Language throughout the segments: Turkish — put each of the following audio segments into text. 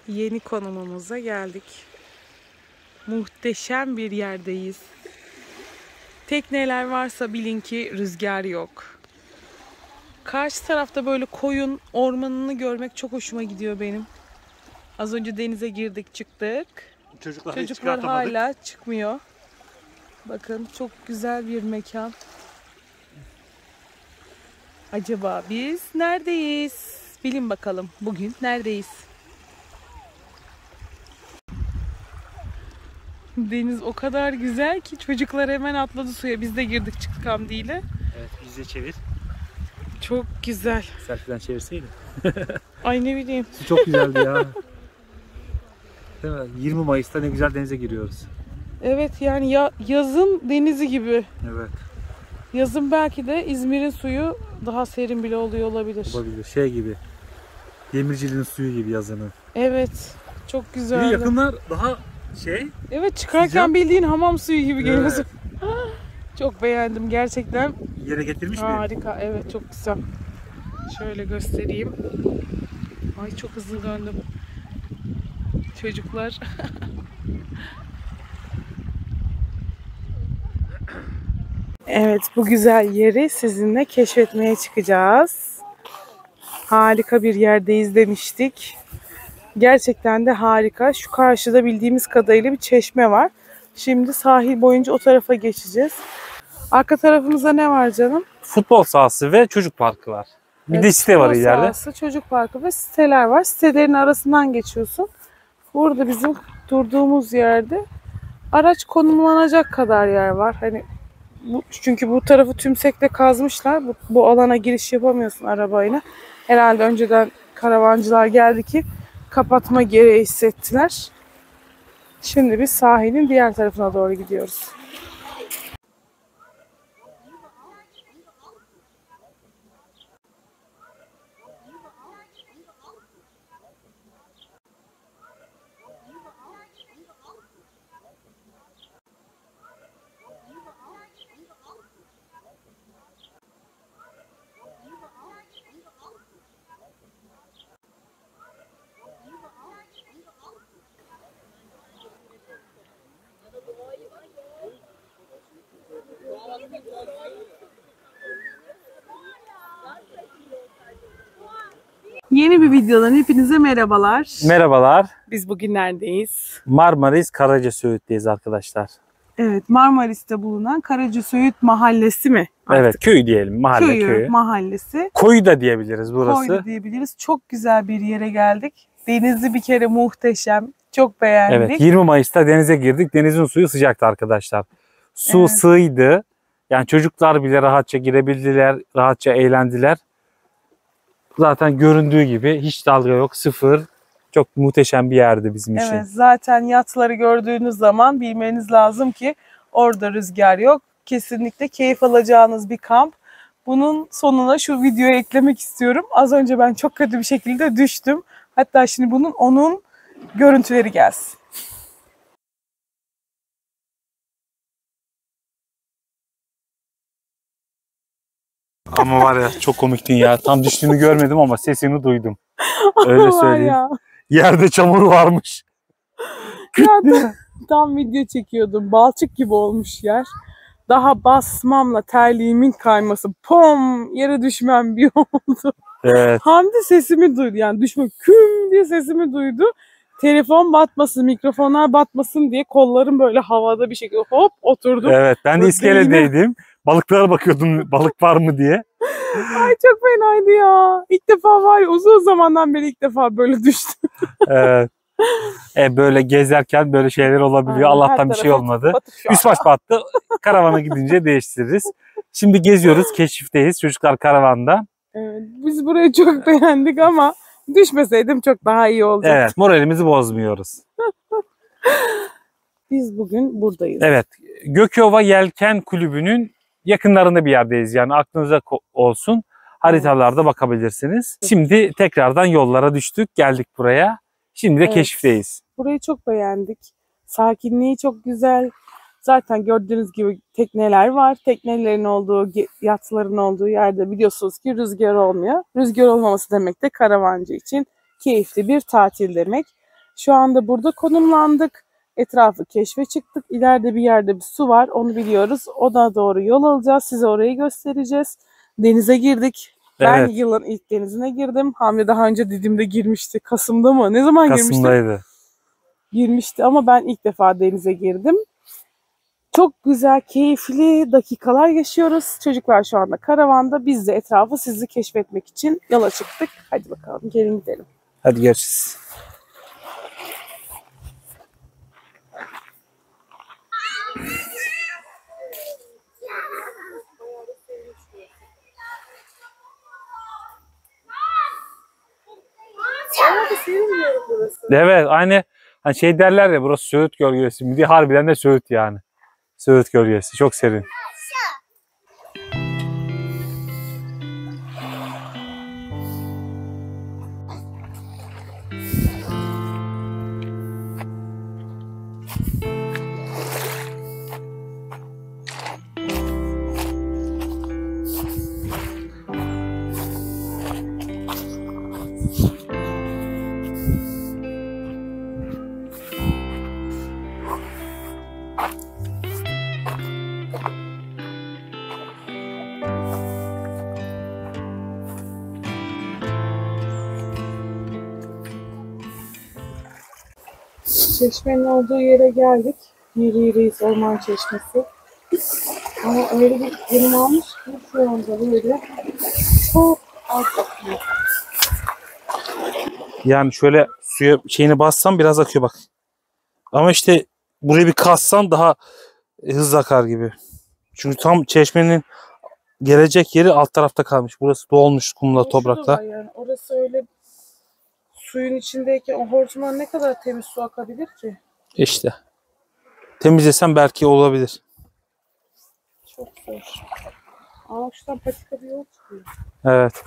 Yeni konumumuza geldik. Muhteşem bir yerdeyiz. Tekneler varsa bilin ki rüzgar yok. Karşı tarafta böyle koyun ormanını görmek çok hoşuma gidiyor benim. Az önce denize girdik, çıktık. Çocuklar hala çıkmıyor. Bakın çok güzel bir mekan. Acaba biz neredeyiz? Bilin bakalım bugün neredeyiz? Deniz o kadar güzel ki çocuklar hemen atladı suya. Biz de girdik çıktık Hamdi'yle. Evet, bize çevir. Çok güzel. Selfie'den çevirseydin. Ay ne bileyim. Su çok güzeldi ya. Değil mi? 20 Mayıs'ta ne güzel denize giriyoruz. Evet yani yazın denizi gibi. Evet. Yazın belki de İzmir'in suyu daha serin bile oluyor olabilir. Olabilir. Şey gibi. Demircili'nin suyu gibi yazının. Evet. Çok güzel. Bir yakınlar daha şey. Evet çıkarken sıcak. Bildiğin hamam suyu gibi geliyorsun. Evet. Çok beğendim gerçekten. Yere getirmiş mi? Harika. Evet çok güzel. Şöyle göstereyim. Ay çok hızlı döndüm. Çocuklar. Evet bu güzel yeri sizinle keşfetmeye çıkacağız. Harika bir yerdeyiz demiştik. Gerçekten de harika. Şu karşıda bildiğimiz kadarıyla bir çeşme var. Şimdi sahil boyunca o tarafa geçeceğiz. Arka tarafımızda ne var canım? Futbol sahası ve çocuk parkı var. Bir de site var ileride. Futbol sahası, çocuk parkı ve siteler var. Sitelerin arasından geçiyorsun. Burada bizim durduğumuz yerde araç konumlanacak kadar yer var. Hani çünkü bu tarafı tümsekle kazmışlar. Bu alana giriş yapamıyorsun arabayla. Herhalde önceden karavancılar geldi ki kapatma gereği hissettiler. Şimdi biz sahilin diğer tarafına doğru gidiyoruz. Yeni bir videodan hepinize merhabalar. Merhabalar. Biz bugün neredeyiz? Marmaris Karacasöğüt'teyiz arkadaşlar. Evet, Marmaris'te bulunan Karacasöğüt Mahallesi mi? Artık? Evet, köy diyelim. Mahalle köyü. Mahallesi. Koyu da diyebiliriz burası. Koyu da diyebiliriz. Çok güzel bir yere geldik. Denizi bir kere muhteşem. Çok beğendik. Evet, 20 Mayıs'ta denize girdik. Denizin suyu sıcaktı arkadaşlar. Su sığydı. Yani çocuklar bile rahatça girebildiler, rahatça eğlendiler. Zaten göründüğü gibi hiç dalga yok, sıfır. Çok muhteşem bir yerdi bizim için. Evet, zaten yatları gördüğünüz zaman bilmeniz lazım ki orada rüzgar yok. Kesinlikle keyif alacağınız bir kamp. Bunun sonuna şu videoyu eklemek istiyorum. Az önce ben çok kötü bir şekilde düştüm. Hatta şimdi onun görüntüleri gelsin. Ama var ya çok komiktin ya. Tam düştüğünü görmedim ama sesini duydum. Öyle söyleyeyim. Yerde çamur varmış. Ya, tam video çekiyordum. Balçık gibi olmuş yer. Daha basmamla terliğimin kayması. Pom! Yere düşmem bir oldu. Evet. Hamdi sesimi duydu. Yani düşme küm diye sesimi duydu. Telefon batmasın, mikrofonlar batmasın diye kollarım böyle havada bir şekilde hop oturdum. Evet, ben de iskeledeydim. Balıklara bakıyordum balık var mı diye. Ay çok fenaydı ya. İlk defa var ya uzun zamandan beri ilk defa böyle düştüm. Evet. Böyle gezerken böyle şeyler olabiliyor. Aynen, Allah'tan bir şey olmadı. Üst baş battı. Karavana gidince değiştiririz. Şimdi geziyoruz, keşifteyiz. Çocuklar karavanda. Evet, biz burayı çok beğendik ama düşmeseydim çok daha iyi olacak. Evet, moralimizi bozmuyoruz. Biz bugün buradayız. Evet, Gökova Yelken Kulübü'nün yakınlarında bir yerdeyiz. Yani aklınıza olsun. Haritalarda bakabilirsiniz. Şimdi tekrardan yollara düştük, geldik buraya. Şimdi de keşifteyiz. Burayı çok beğendik. Sakinliği çok güzel. Zaten gördüğünüz gibi tekneler var. Teknelerin olduğu, yatların olduğu yerde biliyorsunuz ki rüzgar olmuyor. Rüzgar olmaması demek de karavancı için keyifli bir tatil demek. Şu anda burada konumlandık. Etrafı keşfe çıktık. İleride bir yerde bir su var. Onu biliyoruz. Ona doğru yol alacağız. Size orayı göstereceğiz. Denize girdik. Ben Evet. yılın ilk denizine girdim. Hamdi daha önce Didim'de girmişti. Kasım'da mı? Ne zaman girmişti? Kasım'daydı. Girmişti ama ben ilk defa denize girdim. Çok güzel, keyifli dakikalar yaşıyoruz. Çocuklar şu anda karavanda. Biz de etrafı sizi keşfetmek için yola çıktık. Hadi bakalım gelin gidelim. Hadi görüşürüz. Evet, aynı hani şey derler ya, burası Söğüt gölgesi mi diye, harbiden de Söğüt yani. Söğüt gölgesi çok serin. Çeşmenin olduğu yere geldik. Miri Reis Orman Çeşmesi. Ama öyle bir yerim almış ki şu anda böyle çok az akıyor. Yani şöyle suya şeyini bassam biraz akıyor bak. Ama işte burayı bir kassam daha hızlı akar gibi. Çünkü tam çeşmenin gelecek yeri alt tarafta kalmış. Burası dolmuş kumla, Ama şu da toprakla. var yani. Orası öyle suyun içindeyken o hortumdan ne kadar temiz su akabilir ki? İşte. Temizlesem belki olabilir. Çok zor. Aa şuradan patika bir yol çıkıyor. Evet.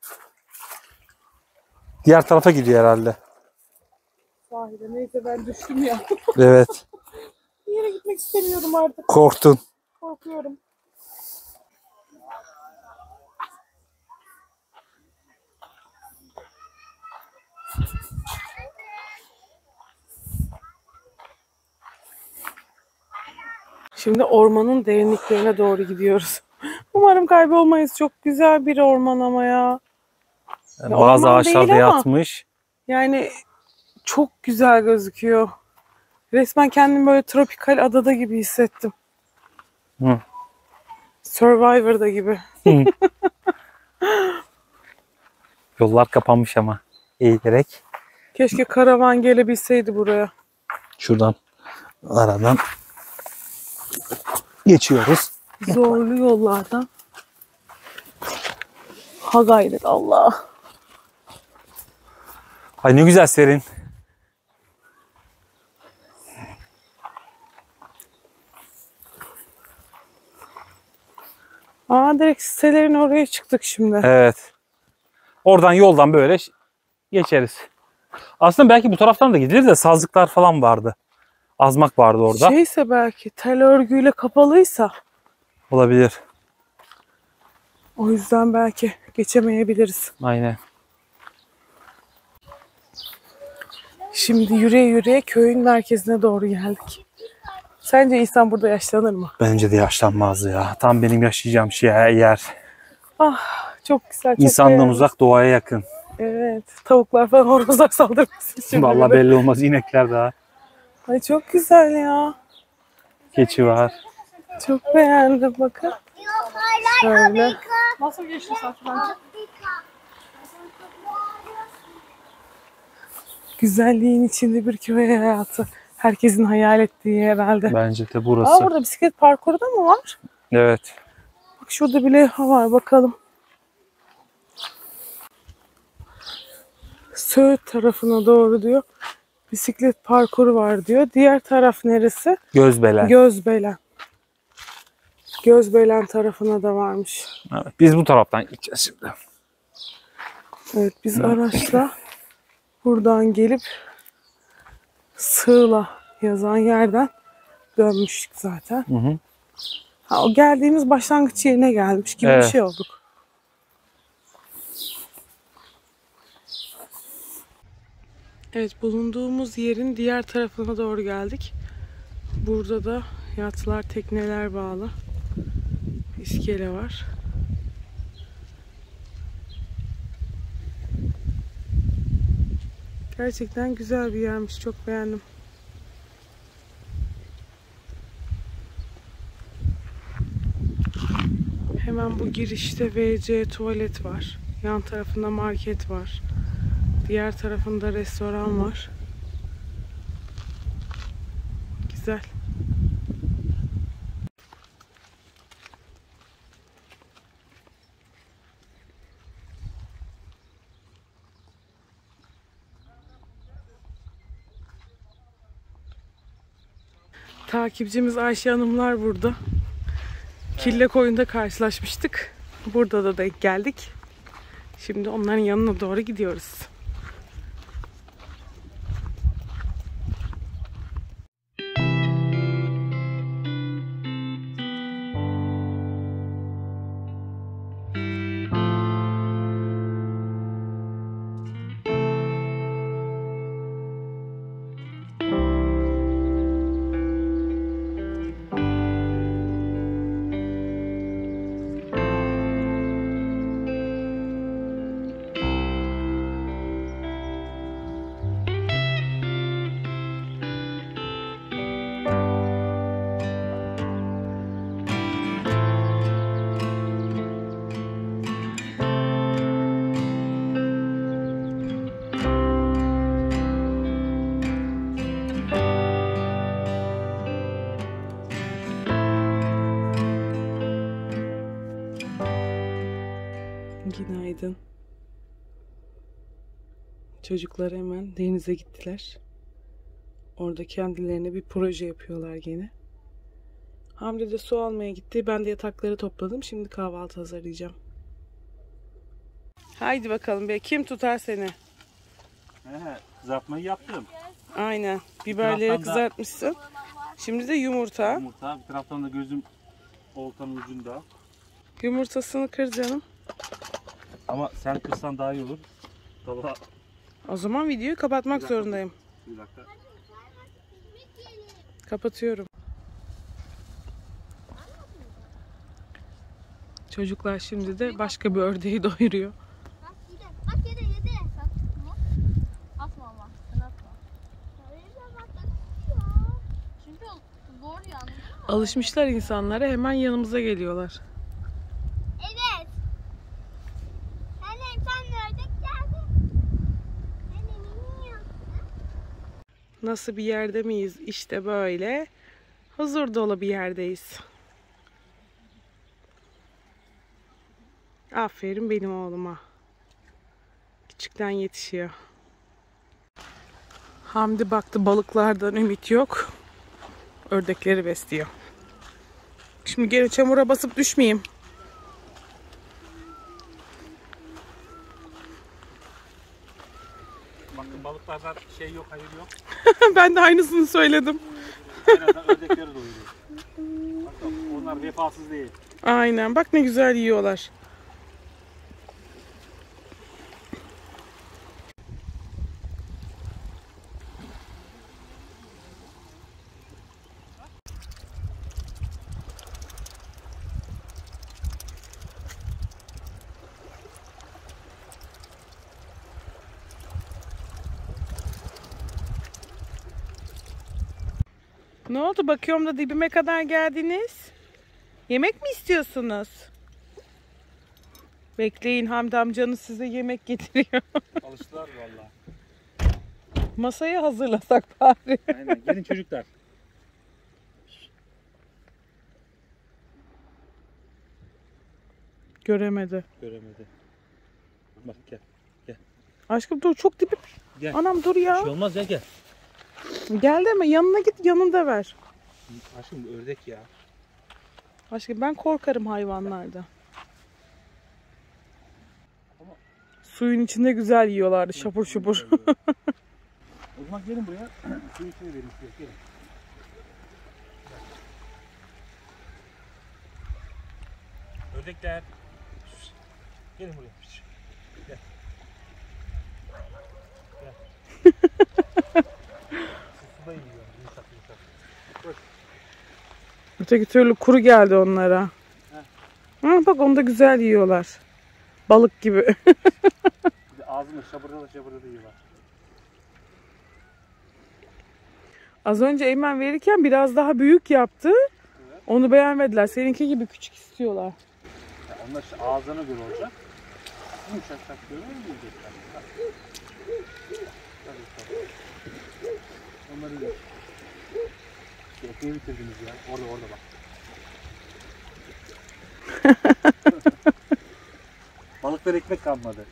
Diğer tarafa gidiyor herhalde. Sahile. Neyse ben düştüm ya. Evet. Bir yere gitmek istemiyorum artık. Korktun. Korkuyorum. Şimdi ormanın derinliklerine doğru gidiyoruz. Umarım kaybolmayız. Çok güzel bir orman ama ya. Ya Bazı orman ağaçlar da değil ama yatmış. yani çok güzel gözüküyor. Resmen kendimi böyle tropikal adada gibi hissettim. Hı. Survivor'da gibi. Yollar kapanmış ama eğilerek. Keşke karavan gelebilseydi buraya. Şuradan aradan geçiyoruz. Zorlu yollardan. Ha gayret Allah. Ay ne güzel serin. Aa direkt sitelerin oraya çıktık şimdi. Evet. Oradan yoldan böyle geçeriz. Aslında belki bu taraftan da gidilir de sazlıklar falan vardı. Azmak vardı orada. Şeyse belki tel örgüyle kapalıysa Olabilir. o yüzden belki geçemeyebiliriz. Aynen. Şimdi yürüye yürüye köyün merkezine doğru geldik. Sence insan burada yaşlanır mı? Bence de yaşlanmaz ya. Tam benim yaşayacağım yer. Ah çok güzel. Çok İnsandan beğendim. uzak, doğaya yakın. Evet. Tavuklar falan horozlar saldırmasın şimdi. Vallahi bir de. belli olmaz. İnekler daha. Ay çok güzel ya. Keçi var. Çok beğendim bakın. Şöyle. Nasıl geçti saçmalama? Güzelliğin içinde bir köy hayatı. Herkesin hayal ettiği herhalde. Bence de Aa burası. burada bisiklet parkuru da mı var? Evet. Bak şurada bile var bakalım. Söğüt tarafına doğru diyor. Bisiklet parkuru var diyor. Diğer taraf neresi? Gözbelen. Gözbelen. Gözbelen tarafına da varmış. Evet, biz bu taraftan gideceğiz şimdi. Evet biz araçla buradan gelip Sığla yazan yerden dönmüştük zaten. Hı hı. Ha, o geldiğimiz başlangıç yerine gelmiş gibi bir Evet. şey olduk. Evet, bulunduğumuz yerin diğer tarafına doğru geldik. Burada da yatlar, tekneler bağlı. İskele var. Gerçekten güzel bir yermiş. Çok beğendim. Hemen bu girişte WC tuvalet var. Yan tarafında market var. Diğer tarafında restoran var. Güzel. Takipçimiz Ayşe Hanımlar burada. Kille Koyun'da karşılaşmıştık. Burada da denk geldik. Şimdi onların yanına doğru gidiyoruz. Günaydın. Çocuklar hemen denize gittiler. Orada kendilerine bir proje yapıyorlar gene. Hamdi de su almaya gitti. Ben de yatakları topladım. Şimdi kahvaltı hazırlayacağım. Haydi bakalım be. Kim tutar seni? Kızartmayı yaptım. Aynen. Biberleri taraftan da- kızartmışsın. Şimdi de yumurta. Yumurta. Bir taraftan da gözüm oltanın ucunda. Yumurtasını kır canım. Ama sen kırsan daha iyi olur. Tava. O zaman videoyu kapatmak Bir dakika. zorundayım. Bir dakika. Kapatıyorum. Çocuklar şimdi de başka bir ördeği doyuruyor. Bak yedi. Bak yedi. Atma ama. Sen atma. Çünkü o zor ya. Anladın mı? Alışmışlar insanlara, hemen yanımıza geliyorlar. Evet. Sen ördek geldin. Nasıl bir yerde miyiz? İşte böyle. Huzur dolu bir yerdeyiz. Aferin benim oğluma. Küçükten yetişiyor. Hamdi baktı balıklardan ümit yok. Ördekleri besliyor. Şimdi gene çamura basıp düşmeyeyim. Bakın balıklardan şey yok, hayır yok. Ben de aynısını söyledim. En azından ördekleri doyuruyor. Bakın onlar vefasız değil. Aynen. Bak ne güzel yiyorlar. Ne oldu? Bakıyorum da dibime kadar geldiniz. Yemek mi istiyorsunuz? Bekleyin, Hamdi amcanız size yemek getiriyor. Alıştılar valla. Masayı hazırlasak bari. Aynen. Gelin çocuklar. Göremedi. Göremedi. Bak gel. Aşkım dur, çok dibim. Gel. Anam dur Bir ya. şey olmaz ya, gel. Gel deme, yanına git, yanında ver. Aşkım ördek ya. Aşkım ben korkarım hayvanlarda. Suyun içinde güzel yiyorlardı, şapur şupur. O zaman gelin buraya. Suyun içine verin size. Gelin. Ördekler. Gelin buraya. Gel. Gel. Öteki türlü kuru geldi onlara. Ha, bak onu da güzel yiyorlar. Balık gibi. Bir de ağzını şabırda yiyorlar. Az önce Eymen verirken biraz daha büyük yaptı. Evet. Onu beğenmediler. Seninki gibi küçük istiyorlar. Ya onlar işte ağzına göre olacak. Yumuşak göre yiyecekler. Tabii. Onları yiyor. Ekmeği bitirdiniz ya. Orada bak. Balıklar ekmek kalmadı.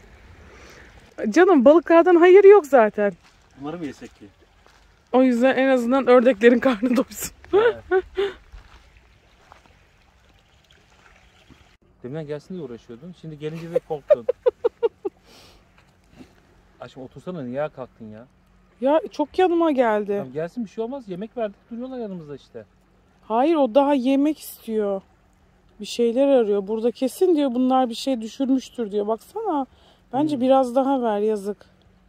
Canım balıklardan hayır yok zaten. Bunları mı yesek ki? O yüzden en azından ördeklerin karnı doysun. Evet. Deminden gelsin diye uğraşıyordun. Şimdi gelince de korktun. Aşkım otursana, niye kalktın ya? Ya çok yanıma geldi. Tamam, gelsin, bir şey olmaz. Yemek verdik, duruyorlar yanımızda işte. Hayır, o daha yemek istiyor. Bir şeyler arıyor. Burada kesin diyor bunlar bir şey düşürmüştür diyor. Baksana. Bence biraz daha ver, yazık.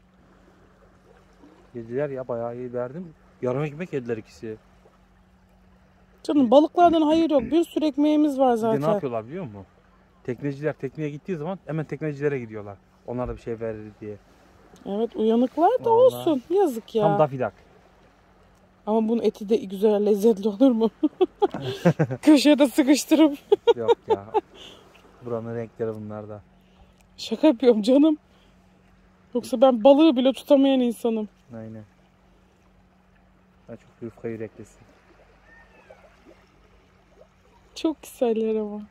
Yediler ya, bayağı iyi verdim. Yarım ekmek yediler ikisi. Canım balıklardan hayır yok. Bir sürü ekmeğimiz var Bir de zaten. ne yapıyorlar biliyor musun? Tekneciler tekneye gittiği zaman hemen teknecilere gidiyorlar. Onlar da bir şey verir diye. Evet, uyanıklar da Vallahi. olsun. Yazık ya. Tam dafidak. Ama bunun eti de güzel, lezzetli olur mu? Köşede sıkıştırıp. Yok ya. Buranın renkleri bunlarda. Şaka yapıyorum canım. Yoksa ben balığı bile tutamayan insanım. Aynen. Ben çok yufka yüreklisin. Çok güzeller ama.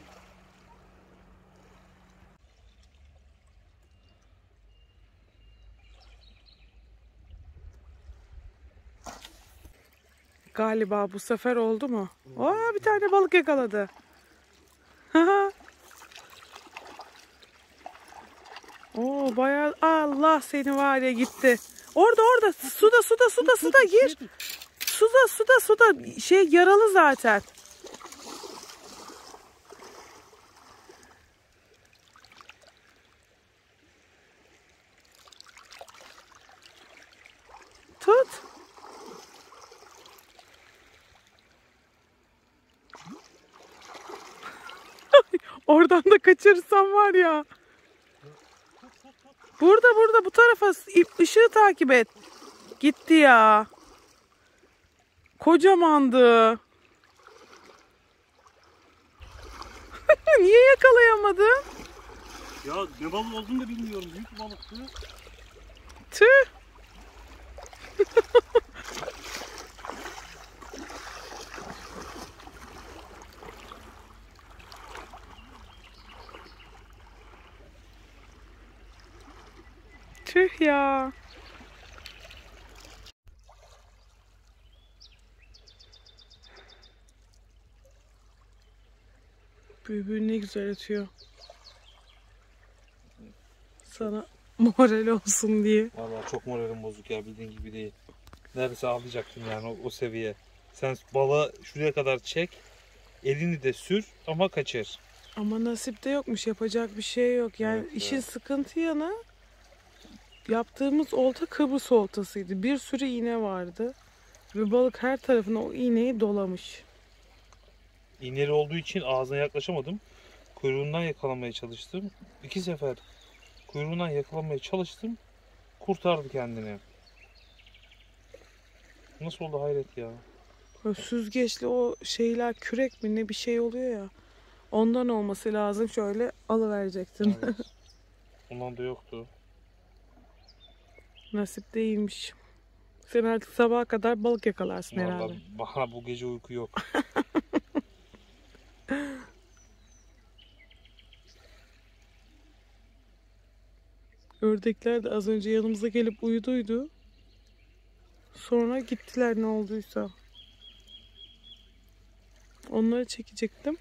Galiba bu sefer oldu mu? Aa, bir tane balık yakaladı. Oo, bayağı, Allah seni var ya, gitti. Orada suda gir. Suda şey yaralı zaten. Tut. Oradan da kaçırırsam var ya. Burada bu tarafa ışığı takip et. Gitti ya. Kocamandı. Niye yakalayamadın? Ya ne balık olduğunu da bilmiyorum. Büyük bir balıktı. Tüh. Tüh ya. Bülbül ne güzel ötüyor. Sana moral olsun diye. Vallahi çok moralim bozuk ya, bildiğin gibi değil. Neredeyse ağlayacaktım yani o seviye. Sen balığı şuraya kadar çek, elini de sür ama kaçır. Ama nasipte yokmuş, yapacak bir şey yok. Yani Evet, işin evet. sıkıntı yanı, yaptığımız olta Kıbrıs oltasıydı. Bir sürü iğne vardı. Ve balık her tarafına o iğneyi dolamış. İğneli olduğu için ağzına yaklaşamadım. Kuyruğundan yakalamaya çalıştım. 2 sefer kuyruğundan yakalamaya çalıştım. Kurtardı kendini. Nasıl oldu hayret ya. Böyle süzgeçli o şeyler, kürek mi ne bir şey oluyor ya. Ondan olması lazım, şöyle alıverecektin. Evet. Ondan da yoktu. Nasip değilmiş. Sen artık sabaha kadar balık yakalarsın herhalde. Vallahi bana bu gece uyku yok. Ördekler de az önce yanımıza gelip uyuduydu. Sonra gittiler ne olduysa. Onları çekecektim.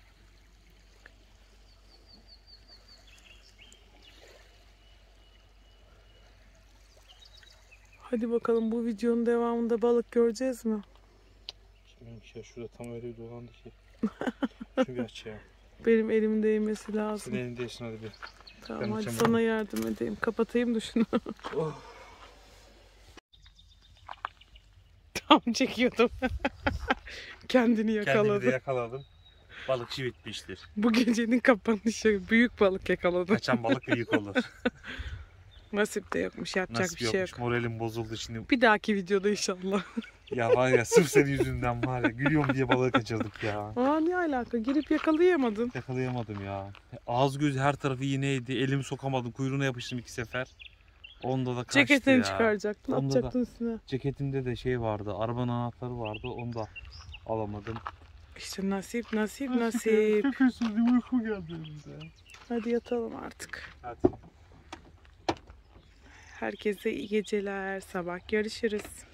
Hadi bakalım, bu videonun devamında balık göreceğiz mi? Şimdi ya şurada tam öyle bir dolandı ki. Şunu bir aç ya. Benim elimin değmesi lazım. Senin elinde yesin hadi bir. Tamam, ben hadi içemem. sana yardım edeyim. Kapatayım da şunu. Oh. tam çekiyordum. Kendini yakaladı. Kendimi de yakaladım. Balıkçı bitmiştir. Bu gecenin kapanışı büyük balık yakaladı. Kaçan balık büyük olur. Nasip de yokmuş, yapacak Nasip bir şey yokmuş. yok. Moralim bozuldu şimdi. Bir dahaki videoda inşallah. Ya var ya sırf senin yüzünden var ya. Gülüyorum diye balığı kaçırdık ya. Aa, ne alaka? Girip yakalayamadın. Yakalayamadım ya. Ağız göz her tarafı iğneydi. Elimi sokamadım. Kuyruğuna yapıştım 2 sefer. Onda da kaçtı Ceketini ya. çıkaracaktın, Onda da- atacaktın üstüne. Ceketimde de şey vardı. Arabanın anahtarı vardı. Onu da alamadım. İşte nasip, nasip, nasip. Çok hırsızlı uyku geldi bize. Hadi yatalım artık. Hadi. Herkese iyi geceler. Sabah görüşürüz.